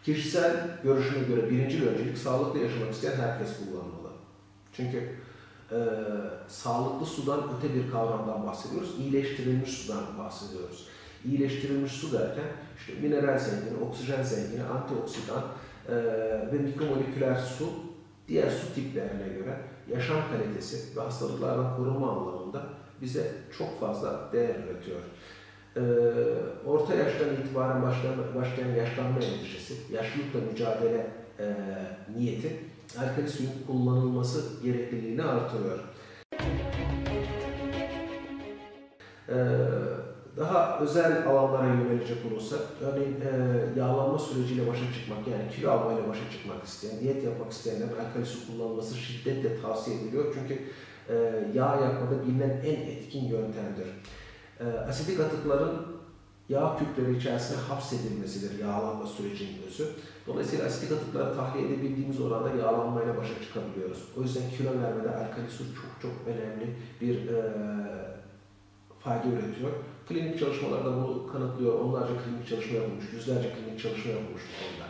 Kişisel görüşüme göre birinci öncelik sağlıklı yaşamak isteyen herkes kullanmalı. Çünkü sağlıklı sudan öte bir kavramdan bahsediyoruz. İyileştirilmiş sudan bahsediyoruz. İyileştirilmiş su derken işte mineral zengini, oksijen zengini, antioksidan ve mikromoleküler su diğer su tiplerine göre yaşam kalitesi ve hastalıklardan korunma anlamında bize çok fazla değer üretiyor. Orta yaştan itibaren başlayan yaşlanma endişesi, yaşlılıkla mücadele niyeti alkali suyun kullanılması gerekliliğini artırıyor. Daha özel alanlara yönelecek olursak, örneğin yağlanma süreciyle başa çıkmak, yani kilo almayla başa çıkmak isteyen, diyet yapmak isteyenlerin alkali su kullanılması şiddetle tavsiye ediliyor. Çünkü yağ yakmada bilinen en etkin yöntemdir. Asidik atıkların yağ küpleri içerisine hapsedilmesidir yağlanma sürecinin özü. Dolayısıyla asidik atıkları tahliye edebildiğimiz oranda yağlanmayla başa çıkabiliyoruz. O yüzden kilo vermede alkali su çok önemli bir fayda üretiyor. Klinik çalışmalarda bunu kanıtlıyor. Onlarca klinik çalışma yapılmış, yüzlerce klinik çalışma yapılmış bu konuda.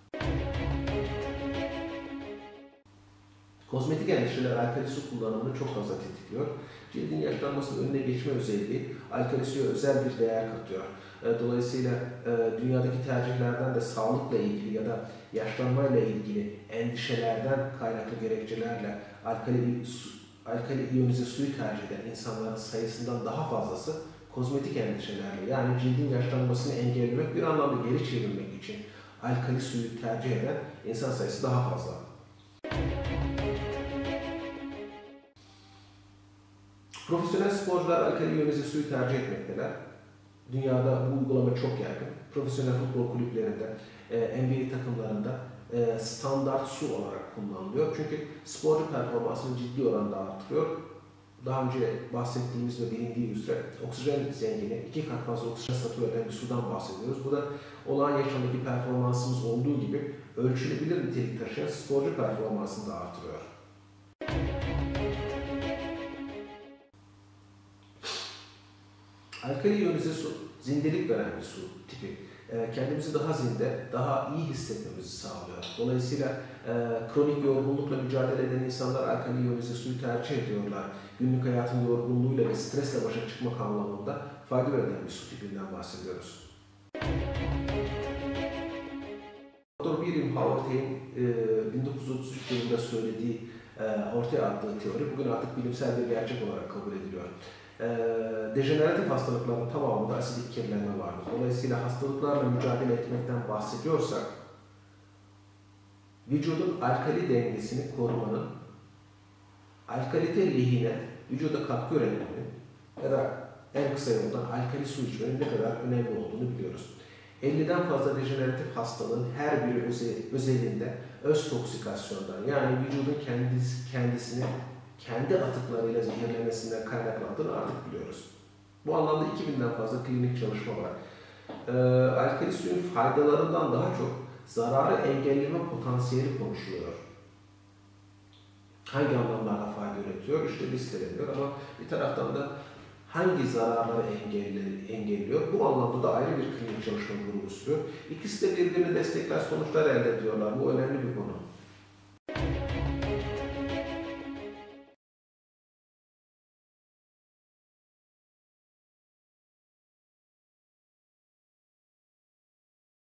Kozmetik endişeler alkali su kullanımını çok fazla tetikliyor. Cildin yaşlanmasının önüne geçme özelliği alkali suya özel bir değer katıyor. Dolayısıyla dünyadaki tercihlerden de sağlıkla ilgili ya da yaşlanmayla ilgili endişelerden kaynaklı gerekçelerle alkali iyonize suyu tercih eden insanların sayısından daha fazlası kozmetik endişelerle, yani cildin yaşlanmasını engellemek, bir anlamda geri çevirmek için alkali suyu tercih eden insan sayısı daha fazla. Profesyonel sporcular alkali iyonize suyu tercih etmekteler. Dünyada bu uygulama çok yaygın. Profesyonel futbol kulüplerinde, NBA takımlarında standart su olarak kullanılıyor. Çünkü sporcu performansını ciddi oranda artırıyor. Daha önce bahsettiğimiz ve bilindiği üzere oksijen zengini, 2 kat fazla oksijen statü eden bir sudan bahsediyoruz. Bu da olağan yaşamdaki performansımız olduğu gibi ölçülebilir nitelik taşıyan sporcu performansını da artırıyor. Alkali iyonize su, zindelik veren bir su tipi. Kendimizi daha zinde, daha iyi hissetmemizi sağlıyor. Dolayısıyla kronik yorgunlukla mücadele eden insanlar alkali iyonize suyu tercih ediyorlar. Günlük hayatın yorgunluğuyla ve stresle başa çıkmak anlamında fayda veren bir su tipinden bahsediyoruz. Dr. William Howard'in 1933 yılında söylediği, ortaya attığı teori bugün artık bilimsel bir gerçek olarak kabul ediliyor. Dejeneratif hastalıkların tamamında asidik kirlenme vardır. Dolayısıyla hastalıklarla mücadele etmekten bahsediyorsak, vücudun alkali dengesini korumanın, alkalite lehine vücuda katkı üretmenin ya da en kısa yoldan alkali su içmenin ne kadar önemli olduğunu biliyoruz. 50'den fazla dejeneratif hastalığın her biri özelinde öz toksikasyondan, yani vücudun kendisini kendi atıklarıyla zehirlemesinden kaynaklandığını artık biliyoruz. Bu anlamda 2000'den fazla klinik çalışma var. Alkali suyun faydalarından daha çok zararı engelleme potansiyeli konuşuluyor. Hangi anlamlarda fayda üretiyor? İşte listeleniyor ama bir taraftan da hangi zararları engelliyor? Bu anlamda da ayrı bir klinik çalışma grubu sürüyor. İkisi de birbirini destekler sonuçlar elde ediyorlar. Bu önemli bir konu.